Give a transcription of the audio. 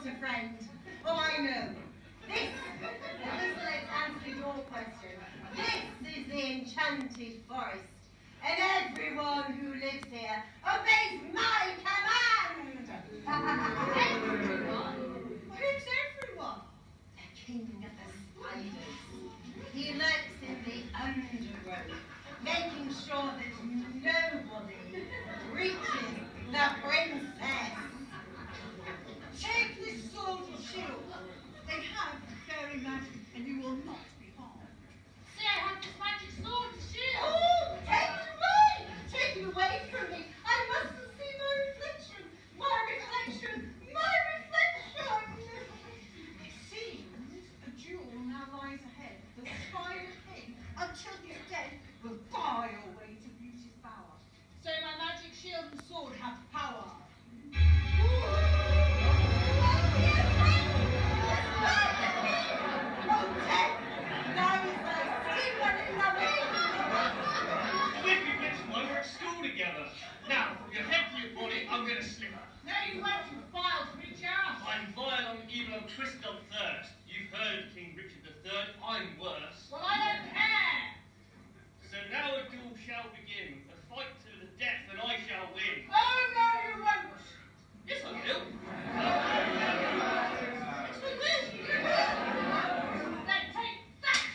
a friend. Oh, I know. This, let's answer your question. This is the enchanted forest, and everyone who lives here obeys my command. Everyone? Who's everyone? The king of the spiders. He lurks in the undergrowth, making sure that nobody reaches the princess. Take this sword or shield. They have fairy magic, and you will not be harmed. Say I have this magic sword and shield. Oh, take it away! Take it away from me! I mustn't see my reflection! My reflection! My reflection! It seems a duel now lies ahead. The Spider King, until he's dead, will buy your way to beauty's bower. So my magic shield and sword have power. Now, from your head to your body, I'm going to slip her. No, you won't, you vile creature! I'm vile and evil and twisted on thirst. You've heard of King Richard III. I'm worse. Well, I don't care! So now a duel shall begin. A fight to the death, and I shall win. Oh, no, you won't! Yes, I will. Yes, we will! Then take that!